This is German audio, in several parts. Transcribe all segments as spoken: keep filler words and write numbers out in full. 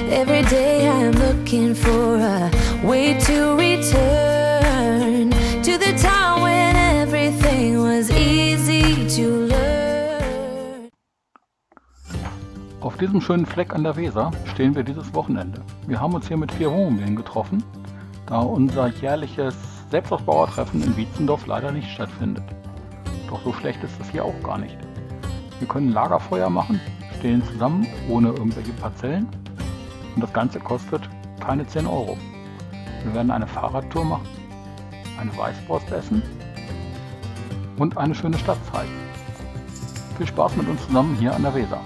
Every day I'm looking for a way to return to the time when everything was easy to learn. Auf diesem schönen Fleck an der Weser stehen wir dieses Wochenende. Wir haben uns hier mit vier Wohnmobilen getroffen, da unser jährliches Selbstausbauertreffen in Wietzendorf leider nicht stattfindet. Doch so schlecht ist es hier auch gar nicht. Wir können Lagerfeuer machen, stehen zusammen ohne irgendwelche Parzellen und das Ganze kostet keine zehn Euro. Wir werden eine Fahrradtour machen, eine Weißwurst essen und eine schöne Stadt zeigen. Viel Spaß mit uns zusammen hier an der Weser.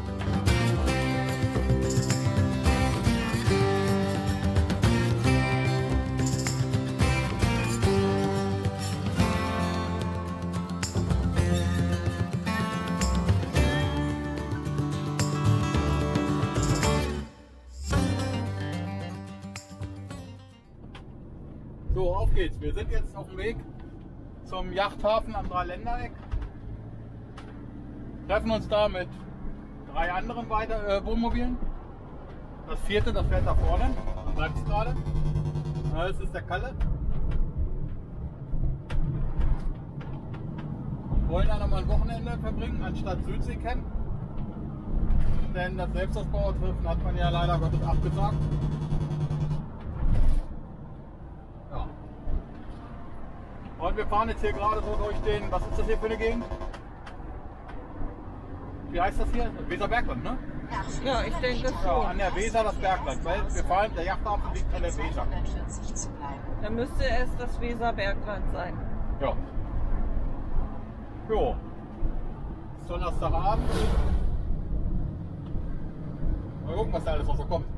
So, auf geht's. Wir sind jetzt auf dem Weg zum Yachthafen am Dreiländereck. Treffen uns da mit drei anderen weiter, äh, Wohnmobilen. Das vierte, das fährt da vorne. Da bleibt es gerade. Das ist der Kalle. Wir wollen da nochmal ein Wochenende verbringen, anstatt Südseecamp. Denn das Selbstausbauertreffen hat man ja leider Gottes abgesagt. Und wir fahren jetzt hier gerade so durch den, was ist das hier für eine Gegend? Wie heißt das hier? Weserbergland, ne? Ja, ich denke schon. Ja, an der Weser das Bergland, weil wir fahren, der Yachthafen liegt an der Weser. Dann müsste es das Weserbergland sein. Ja. Jo. Donnerstagabend. Mal gucken, was da alles noch so kommt.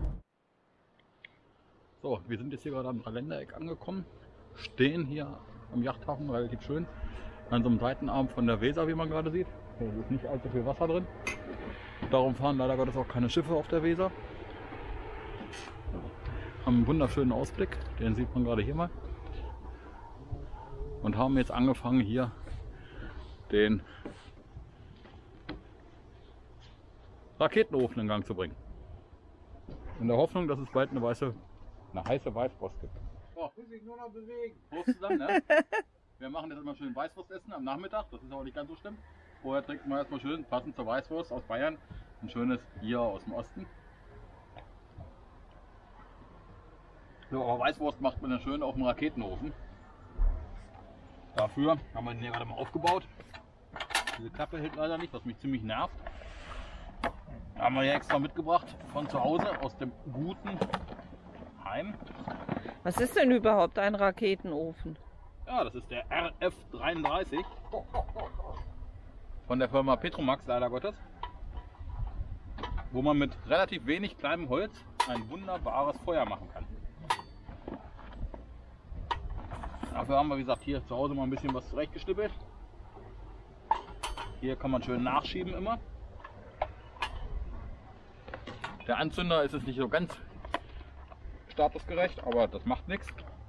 So, wir sind jetzt hier gerade am Dreiländereck angekommen, stehen hier am Yachthafen, relativ schön, an so einem Seitenarm von der Weser, wie man gerade sieht. Hier ist nicht allzu viel Wasser drin. Darum fahren leider Gottes auch keine Schiffe auf der Weser. Haben einen wunderschönen Ausblick, den sieht man gerade hier mal. Und haben jetzt angefangen, hier den Raketenofen in Gang zu bringen. In der Hoffnung, dass es bald eine weiße, eine heiße Weißwurst gibt. So, muss ich nur noch bewegen. Prost zusammen, ne? Wir machen jetzt immer schön Weißwurst essen am Nachmittag, das ist aber nicht ganz so schlimm. Vorher trinken wir erstmal schön, passend zur Weißwurst aus Bayern, ein schönes Bier aus dem Osten. So, aber Weißwurst macht man dann schön auf dem Raketenofen. Dafür haben wir den hier gerade mal aufgebaut. Diese Klappe hält leider nicht, was mich ziemlich nervt. Haben wir hier extra mitgebracht von zu Hause aus dem guten Heim. Was ist denn überhaupt ein Raketenofen? Ja, das ist der R F dreiunddreißig von der Firma Petromax, leider Gottes, wo man mit relativ wenig kleinem Holz ein wunderbares Feuer machen kann. Dafür haben wir, wie gesagt, hier zu Hause mal ein bisschen was zurechtgestüppelt. Hier kann man schön nachschieben immer. Der Anzünder ist es nicht so ganz statusgerecht, aber das macht nichts.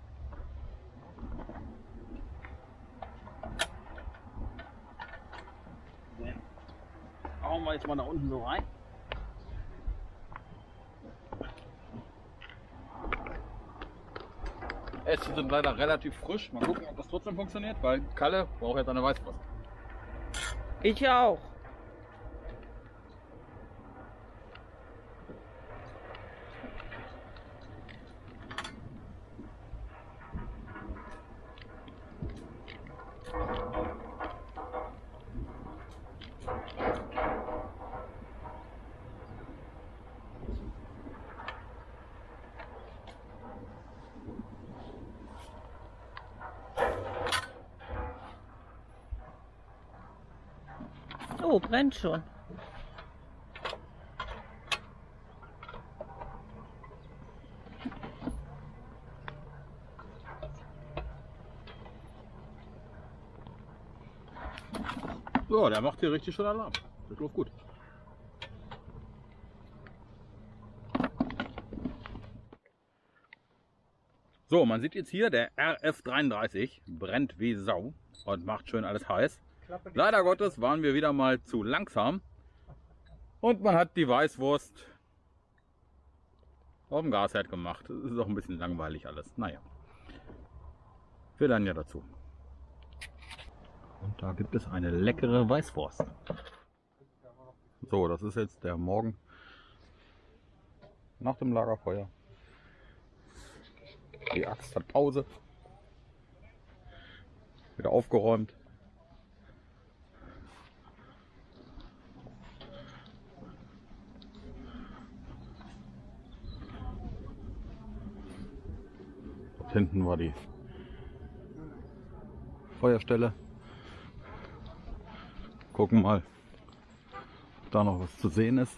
Den hauen wir jetzt mal da unten so rein. Äste sind leider relativ frisch. Mal gucken, ob das trotzdem funktioniert, weil Kalle braucht jetzt eine Weißwurst. Ich auch. Oh, brennt schon. So, der macht hier richtig schön Alarm. Das läuft gut. So, man sieht jetzt hier, der R F dreiunddreißig brennt wie Sau und macht schön alles heiß. Leider Gottes waren wir wieder mal zu langsam und man hat die Weißwurst auf dem Gasherd gemacht. Das ist auch ein bisschen langweilig alles. Naja, wir lernen ja dazu. Und da gibt es eine leckere Weißwurst. So, das ist jetzt der Morgen nach dem Lagerfeuer. Die Axt hat Pause. Wieder aufgeräumt. Dort hinten war die Feuerstelle. Gucken mal, ob da noch was zu sehen ist.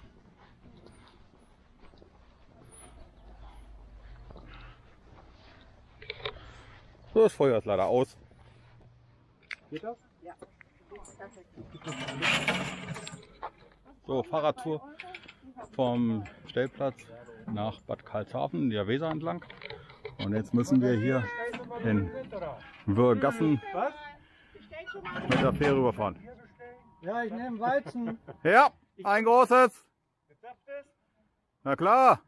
So, das Feuer ist leider aus. Geht das? Ja. So, Fahrradtour vom Stellplatz nach Bad Karlshafen, der Weser entlang. Und jetzt müssen wir hier in Würgassen Was? mit der Fähre überfahren. Ja, ich nehme Weizen. Ja, ein großes. Na klar.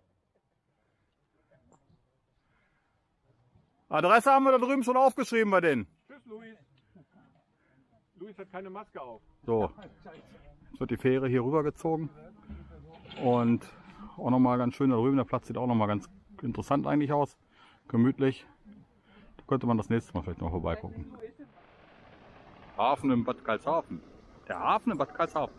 Adresse haben wir da drüben schon aufgeschrieben bei denen. Tschüss, Luis. Luis hat keine Maske auf. So, jetzt wird die Fähre hier rübergezogen. Und auch nochmal ganz schön da drüben. Der Platz sieht auch nochmal ganz interessant eigentlich aus. Gemütlich. Da könnte man das nächste Mal vielleicht noch vorbeigucken. Hafen in Bad Karlshafen. Der Hafen in Bad Karlshafen.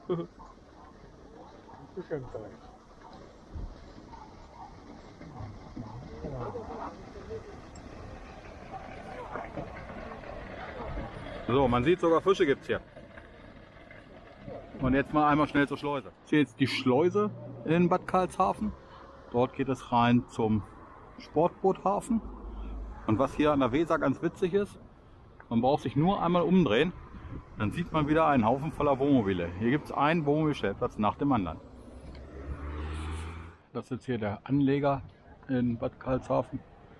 So, man sieht, sogar Fische gibt es hier. Und jetzt mal einmal schnell zur Schleuse. Hier ist jetzt die Schleuse in Bad Karlshafen. Dort geht es rein zum Sportboothafen. Und was hier an der Weser ganz witzig ist, man braucht sich nur einmal umdrehen, dann sieht man wieder einen Haufen voller Wohnmobile. Hier gibt es einen Wohnmobilstellplatz nach dem anderen. Das ist jetzt hier der Anleger in Bad Karlshafen.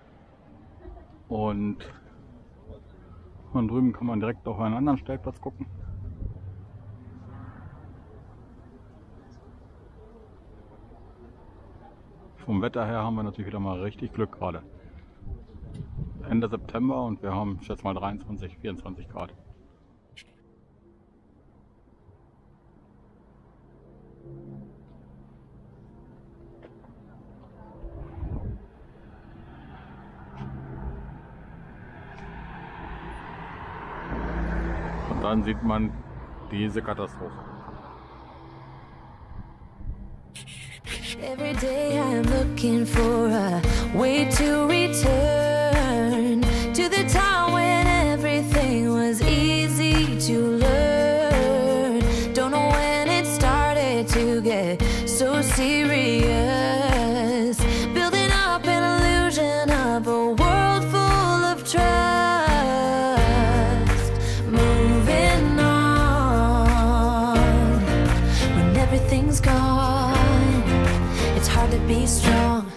Und von drüben kann man direkt auf einen anderen Stellplatz gucken. Vom Wetter her haben wir natürlich wieder mal richtig Glück gerade. Ende September und wir haben, ich schätze mal, dreiundzwanzig, vierundzwanzig Grad. Und dann sieht man diese Katastrophe. Every day I'm looking for a way to return to the time when everything was easy to learn. Don't know when it started to get so serious. Building up an illusion of a world full of trust. Moving on when everything's gone. It's hard to be strong